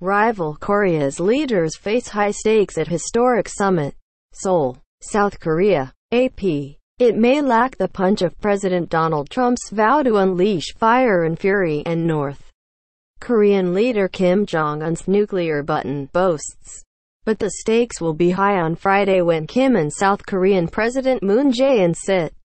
Rival Korea's leaders face high stakes at historic summit. Seoul, South Korea. AP. It may lack the punch of President Donald Trump's vow to unleash fire and fury, and North Korean leader Kim Jong Un's nuclear button boasts. But the stakes will be high on Friday when Kim and South Korean President Moon Jae-in sit